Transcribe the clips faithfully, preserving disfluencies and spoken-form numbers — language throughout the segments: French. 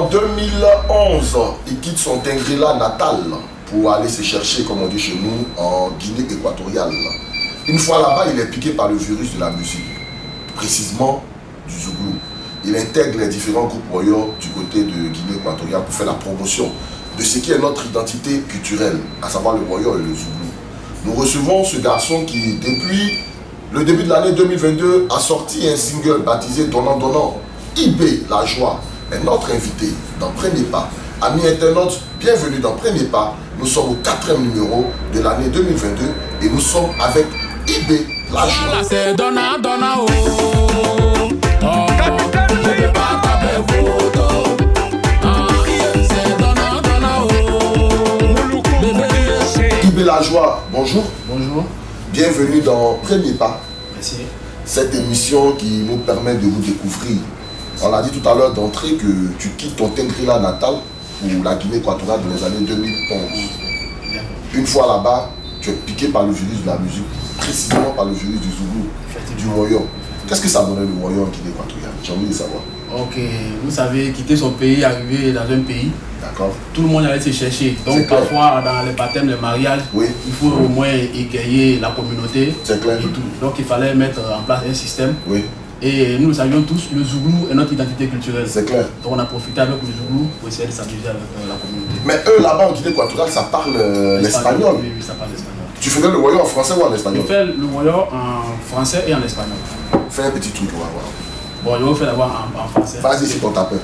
En deux mille onze, il quitte son Tengrela natal pour aller se chercher, comme on dit chez nous, en Guinée équatoriale. Une fois là-bas, il est piqué par le virus de la musique, précisément du Zouglou. Il intègre les différents groupes royaux du côté de Guinée équatoriale pour faire la promotion de ce qui est notre identité culturelle, à savoir le royaume et le Zouglou. Nous recevons ce garçon qui, depuis le début de l'année deux mille vingt-deux, a sorti un single baptisé Donnant Donnant. Ibé La Joie est notre invité dans Premier Pas. Amis internautes, bienvenue dans Premier Pas. Nous sommes au quatrième numéro de l'année deux mille vingt-deux et nous sommes avec Ibé La Joie. C'est Donnant Donnant, oh, oh, capitaine, je vais pas taper photo. Ibé La Joie, bonjour. Bonjour. Bienvenue dans Premier Pas. Merci. Cette émission qui nous permet de vous découvrir. On l'a dit tout à l'heure d'entrée que tu quittes ton Tengrela natal pour la Guinée équatoriale dans les années deux mille onze. Une fois là-bas, tu es piqué par le virus de la musique, précisément par le virus du Zouglou, du royaume. Qu'est-ce que ça donnait le royaume en Guinée équatoriale? J'ai envie de savoir. Ok, vous savez, quitter son pays, arriver dans un pays, d'accord, tout le monde allait se chercher. Donc parfois dans les baptêmes, les mariages, oui, il faut au moins égayer la communauté. C'est clair. Et tout. Donc il fallait mettre en place un système. Oui. Et nous savions tous, le Zouglou est notre identité culturelle. C'est clair. Donc on a profité avec le Zouglou pour essayer de s'amuser avec la communauté. Mais eux là-bas en Guinée équatoriale, ça parle euh, l'espagnol. Oui, oui, ça parle l'espagnol. Tu faisais le royaume en français ou en espagnol? Je fais le royaume en français et en espagnol. Fais un petit truc, on va voir. Bon, je vais vous faire d'abord en, en français. Vas-y, c'est ton tapeur.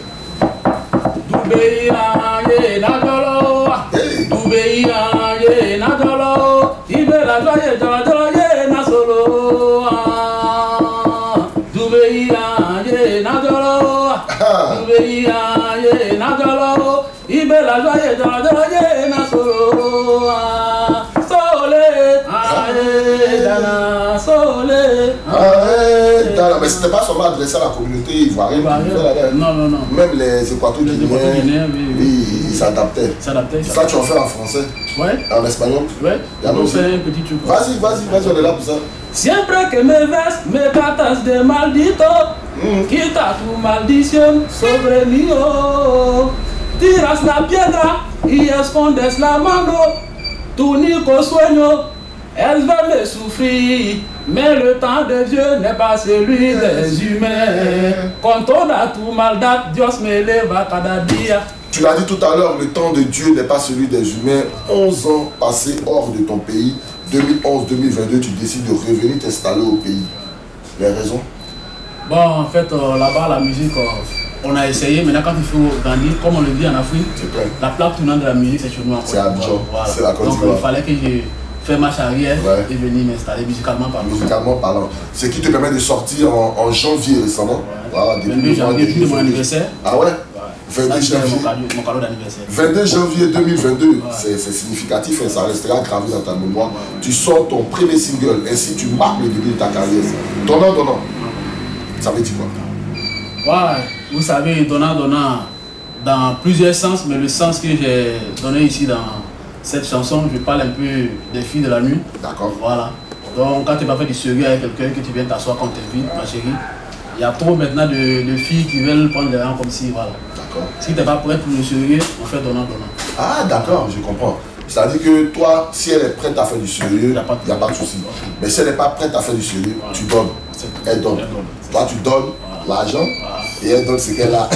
Mais c'était pas seulement adressé à la communauté ivoirienne. Non, non, non. Même les équatoriens guinéens, oui, oui, ils s'adaptaient. Ça, tu en fais en français? Oui. En espagnol? Oui. On fait un petit truc. Vas-y, vas-y, vas-y, on est là pour ça. Siempre que me ves, me tratas de maldito. Mm. Quita tu maldición sobre mí. Oh. Tiras la piedra y escondes la mano. Tu único sueño es verme souffrir. Mais le temps de Dieu n'est pas celui des humains. Quand on a tout maldad, Dios me leva cada día. Tu l'as dit tout à l'heure, le temps de Dieu n'est pas celui des humains. onze ans passés hors de ton pays. deux mille onze deux mille vingt-deux, tu décides de revenir t'installer au pays. Les raisons? Bon, en fait, euh, là-bas, la musique, euh, on a essayé. Maintenant, quand il faut grandir, comme on le dit en Afrique, la plaque tournante de la musique, c'est chez nous. C'est Abidjan, voilà. C'est la Côte Donc, d'Ivoire. il fallait que je fasse marche arrière, ouais, et venir m'installer musicalement parlant. Musicalement parlant. Ce qui te permet de sortir en, en janvier récemment. Ouais. Voilà, depuis janvier, de mon anniversaire. Ah ouais, ouais. vingt-deux janvier. Mon cadeau d'anniversaire. vingt-deux janvier deux mille vingt-deux, ouais. C'est significatif et ça restera gravé dans ta mémoire. Ouais. Tu sors ton premier single, ainsi tu marques le début de ta carrière. Donnant, donnant. Ouais. Ça veut dire quoi? Ouais, vous savez, donnant, donnant, dans plusieurs sens, mais le sens que j'ai donné ici dans cette chanson, je parle un peu des filles de la nuit. D'accord. Voilà. Donc quand tu vas faire du sérieux avec quelqu'un, que tu viens t'asseoir quand tu t'invite, ma chérie, il y a trop maintenant de, de filles qui veulent prendre les rangs comme si, voilà. D'accord. Si tu n'es pas prêt pour le sérieux, on fait donnant, donnant. Ah d'accord, je comprends. C'est-à-dire que toi, si elle est prête à faire du sérieux, il n'y a pas de, de souci. Mais si elle n'est pas prête à faire du sérieux, voilà, tu donnes. Elle donne. Elle donne. Toi, tu donnes, voilà, l'argent, voilà, et elle donne ce qu'elle a.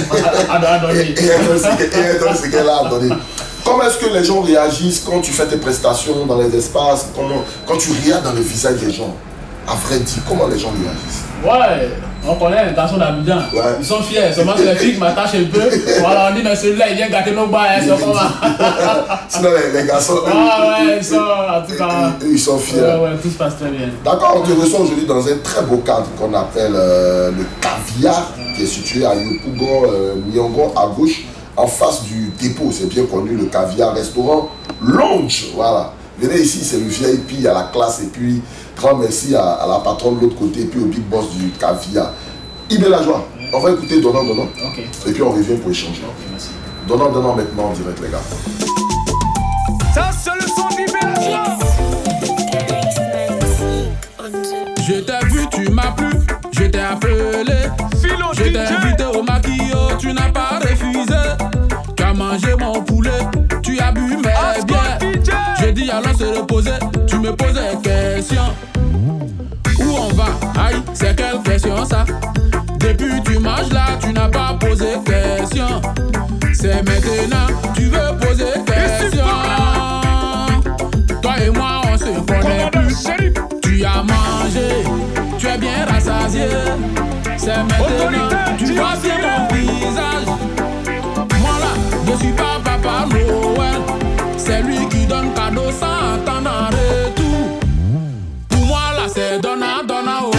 et elle donne ce qu'elle a à donner. Comment est-ce que les gens réagissent quand tu fais tes prestations dans les espaces, comment, quand tu regardes dans le visage des gens? À vrai dire, comment les gens réagissent? Ouais, on connaît les garçons d'Abidjan. Ouais. Ils sont fiers, seulement que les filles m'attachent un peu. Voilà, on dit, mais celui-là, il vient gâter nos bas, hein, c'est comment? Sinon, les, les garçons. Ouais, ouais, ils sont, en tout cas. Ils sont fiers. Ouais, ouais, tout se passe très bien. D'accord, on te reçoit aujourd'hui dans un très beau cadre qu'on appelle euh, le Caviar, ouais, qui est situé à Yopougon, euh, Nyongo, à gauche, en face du dépôt. C'est bien connu, le Caviar Restaurant Lounge. Voilà. Venez ici, c'est le V I P, il y a la classe, et puis grand merci à, à la patronne de l'autre côté, et puis au big boss du Caviar. Ibé La Joie, ouais, on va écouter Donnant Donnant, okay, et puis on revient pour échanger. Okay, merci. Donnant Donnant maintenant en direct, les gars. Ça, c'est le son d'Ibé La Joie. Je t'ai vu, tu m'as plu, je t'ai appelé, Philo je t'ai invité au maquillot, tu n'as pas refusé. me pose des questions. Où on va? Aïe, c'est quelle question ça? Depuis tu manges là, tu n'as pas posé question. C'est maintenant, tu veux poser question. Toi et moi, on se connaît plus. Tu as mangé, tu es bien rassasié. C'est maintenant, tu vois bien mon visage. Moi là, je suis pas Papa Noël. C'est lui qui donne cadeau sans attendre en retour. Pour moi là, c'est donna, donna, oh.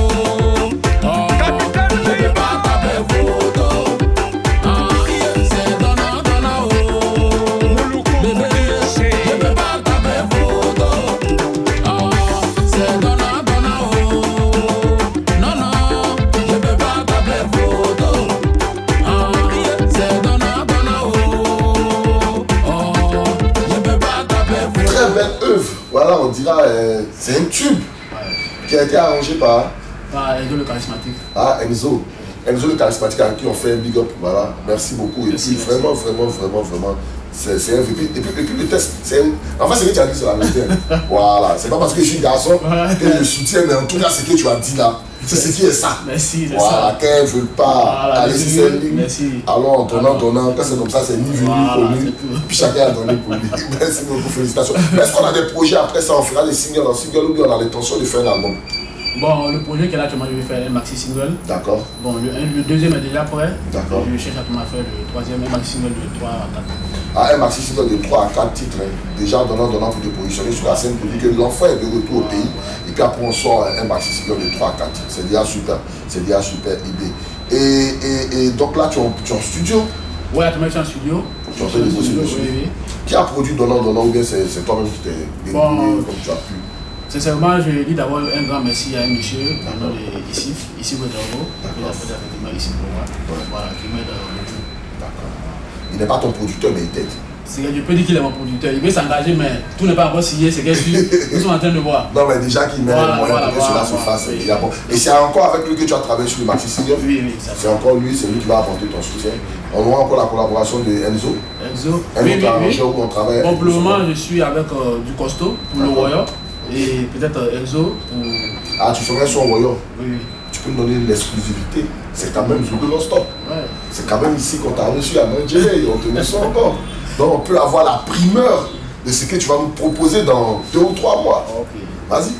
Voilà, on dira, euh, c'est un tube ouais. qui a été arrangé par ah, Enzo le charismatique. Ah, Enzo. Enzo le charismatique avec qui on fait un big up. Voilà, merci beaucoup. Et merci, puis merci. vraiment, vraiment, vraiment, vraiment, c'est un V P. Et puis, et puis le test, c'est un... En fait, c'est ce que tu as dit sur la vérité. Voilà, c'est pas parce que je suis garçon ouais. que je soutiens, mais en tout cas, ce que tu as dit là, c'est ce qui est ça. Merci, voilà, qu'elles ne veulent pas voilà, aller sur cette ligne. Alors, en donnant, donnant, quand c'est comme ça, c'est ni venu voilà, pour lui. Puis chacun a donné pour lui. Merci beaucoup, félicitations. Mais est-ce qu'on a des projets après ça? On fera des singles en single ou bien on a l'intention de faire un album? Bon, le projet qui est là, actuellement, je vais faire un maxi single. D'accord. Bon, le, le deuxième est déjà prêt. D'accord. Je cherche à faire le troisième, un maxi single de trois à quatre. Ah, un maxi single de trois à quatre titres. Hein. Déjà, donnant, donnant pour te positionner sur la scène pour dire que l'enfant est de retour au pays. Et puis après, on sort un maxi single de trois à quatre titres. C'est déjà super. C'est déjà super idée. Et, et, et donc là, tu es en, tu es en studio? Ouais, actuellement, je suis en studio. Tu es en train de bosser dessus. Oui, oui. Qui a produit donnant, donnant ou bien c'est toi-même qui t'es débrouillé comme tu as pu? Sincèrement, je dis d'abord un grand merci à un monsieur, nom de ici, ici Ouedraogo, qui a fait effectivement ici pour moi, ouais. Voilà, qui m'aide beaucoup. D'accord. Il n'est pas ton producteur, mais il t'aide. Je peux dire qu'il est mon producteur, il veut s'engager, mais tout n'est pas encore signé, c'est qu'est-ce que nous sommes en train de voir. Non, mais déjà qu'il met voilà, les moyens voilà, pour que voilà, cela se fasse, c'est déjà bon. Et c'est encore avec lui que tu as travaillé sur le maxi single? Oui, oui. C'est encore lui, c'est lui qui va apporter ton soutien. On voit encore la collaboration de Enzo. Enzo, un oui, autre oui, oui. Où on travaille. Bon, pour le moment, je suis avec euh, du costaud pour le Royaume. Et peut-être euh, Enzo pour... Ah, tu ferais son Royaume? Oui, oui. Tu peux me donner l'exclusivité. C'est quand même Zougou non-stop. Ouais. C'est quand même ici qu'on t'a reçu à Nigeria et on te met ça encore. Donc on peut avoir la primeur de ce que tu vas nous proposer dans deux ou trois mois. Ok. Vas-y.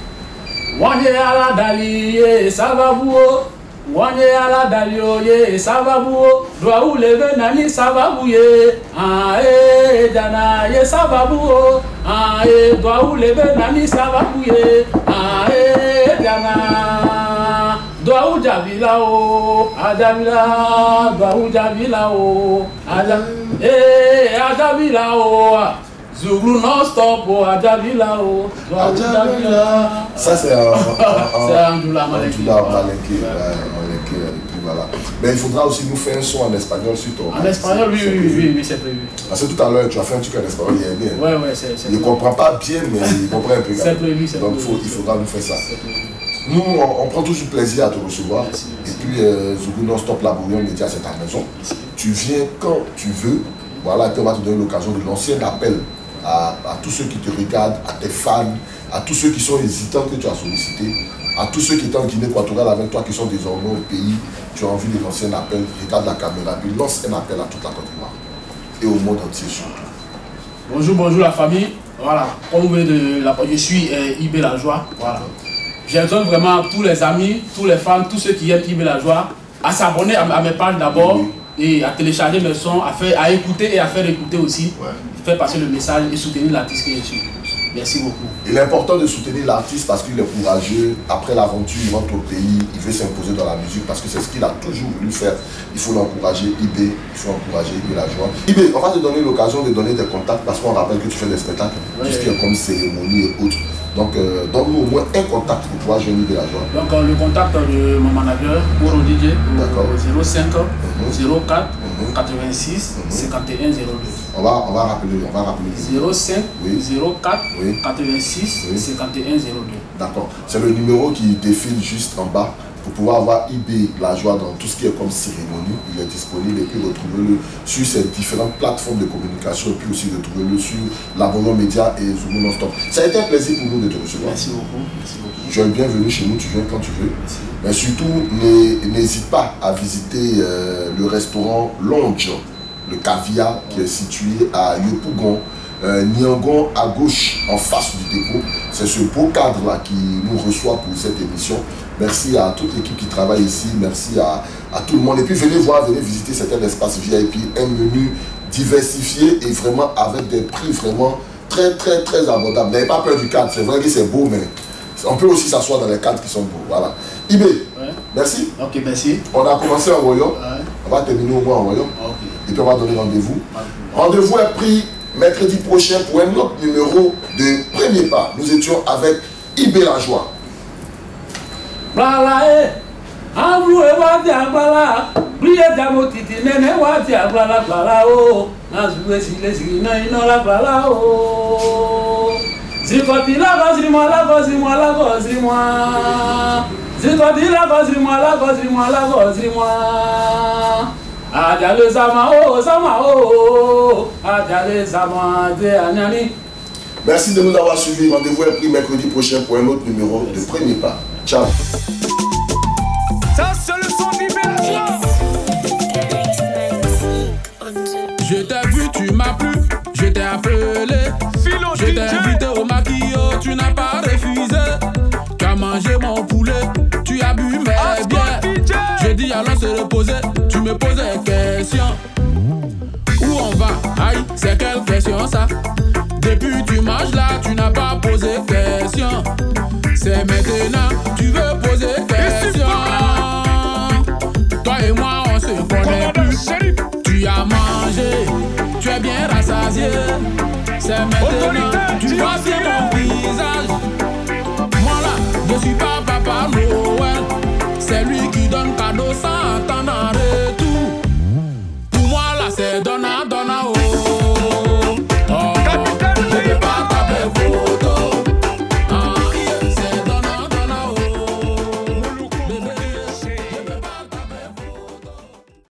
Wanye ala dali, ça va bouo. Wanye ala dali, ça va bouo. Doit ou lever nani, ça va bouiller. Ah, eh, dana, ye, ça va bouo. Ah, eh, doit ou lever nani, ça va bouiller. Ah, eh, dana. Doa ou javila o, ajavila, doa ou javila o, ajavila, eh, ajavila o, Zougou non-stop o, ajavila o, doa ou javila. Ça c'est un... C'est un Ndula Malenki. Ndula Malenki, Malenki, et puis voilà. Mais il faudra aussi nous faire un son en espagnol sur ton... En espagnol, oui, oui, oui, oui, c'est prévu. Parce que tout à l'heure, tu as fait un truc en espagnol, il est bien. Ouais, ouais, c'est... Il ne comprend pas bien, mais il comprend un peu. C'est prévu, c'est prévu. Donc il faudra nous faire ça. Nous, on, on prend toujours plaisir à te recevoir. Merci, merci. Et puis, euh, Zougou non-stop, la Bourgogne Média, c'est ta maison. Merci. Tu viens quand tu veux. Voilà, et puis on va te donner l'occasion de lancer un appel à, à tous ceux qui te regardent, à tes fans, à tous ceux qui sont hésitants que tu as sollicités, à tous ceux qui étaient en Guinée équatoriale avec toi, qui sont désormais au pays. Tu as envie de lancer un appel, regarde la caméra, puis lance un appel à toute la Côte d'Ivoire et au monde entier surtout. Bonjour, bonjour la famille. Voilà, comme vous voyez de la je suis euh, Ibé la joie. Voilà. J'invite vraiment tous les amis, tous les fans, tous ceux qui aiment Ibé la joie à s'abonner à, à mes pages d'abord oui. et à télécharger mes sons, à, faire, à écouter et à faire écouter aussi, ouais. faire passer le message et soutenir l'artiste que je suis. Merci beaucoup. Il est important de soutenir l'artiste parce qu'il est courageux. Après l'aventure, il rentre au pays, il veut s'imposer dans la musique parce que c'est ce qu'il a toujours voulu faire. Il faut l'encourager, Ibé, il faut encourager Ibé la joie. Ibé, on va te donner l'occasion de donner tes contacts parce qu'on rappelle que tu fais des spectacles, ouais, tout ce qui est comme cérémonie et autres. Donc, euh, donne-nous au moins un contact pour pouvoir joindre Ibé la joie. Donc, euh, le contact de mon manager, pour D J, zéro cinq zéro quatre quatre-vingt-six cinquante et un zéro deux. On va, on va rappeler, on va rappeler. zéro cinq zéro quatre quatre-vingt-six cinquante et un zéro deux. D'accord. C'est le numéro qui défile juste en bas. pour pouvoir avoir I B La Joie dans tout ce qui est comme cérémonie. Il est disponible et puis retrouvez-le sur ces différentes plateformes de communication et puis aussi retrouvez-le sur l'abonnement média et Zoumou Non-Stop. Ça a été un plaisir pour nous de te recevoir. Merci beaucoup. Merci beaucoup. Tu es bienvenu chez nous, tu viens quand tu veux. Merci. Mais surtout, n'hésite pas à visiter euh, le restaurant Longe, le caviar qui est situé à Yopougon, euh, Niangon à gauche en face du dépôt. C'est ce beau cadre-là qui nous reçoit pour cette émission. Merci à toute l'équipe qui travaille ici, merci à, à tout le monde. Et puis venez voir, venez visiter cet espace V I P, un menu diversifié et vraiment avec des prix vraiment très très très abordables. N'ayez pas peur du cadre, c'est vrai que c'est beau, mais on peut aussi s'asseoir dans les cadres qui sont beaux. Voilà. I B, Ouais. merci. Ok, merci. On a commencé en royaume, Ouais. on va terminer au moins en royaume. Ok. Et puis on va donner rendez-vous. Rendez-vous est pris mercredi prochain pour un autre numéro de Premier Pas. Nous étions avec I B La Joie. Blala e, amru e wati agbala, bliye jamo titi nene wati agbala blala o, nazuwe sile sile na ino la blala o. Zikoti la gozri mo la gozri mo la gozri mo, zikoti la gozri mo la gozri mo la gozri mo. Adjale sama o sama o, adjale sama de anyani. Merci de nous avoir suivis. Rendez-vous est pris mercredi prochain pour un autre numéro de Premier Pas. Ciao. Ça, c'est le son d'I B La Joie. Je t'ai vu, tu m'as plu, je t'ai appelé. Philo Je t'ai D J. invité au maquillot, tu n'as pas refusé. Tu as mangé mon poulet, tu as bu mes Asco bières. D J. Je dis allons se reposer, tu me posais question. Où on va? Aïe, c'est quelle question ça? Depuis tu manges là, tu n'as pas posé question. C'est maintenant, tu veux poser question. Toi et moi, on se connaît Commandant plus. Shérif. Tu as mangé, tu es bien rassasié. C'est maintenant, Autorité, tu vois tu bien mon visage.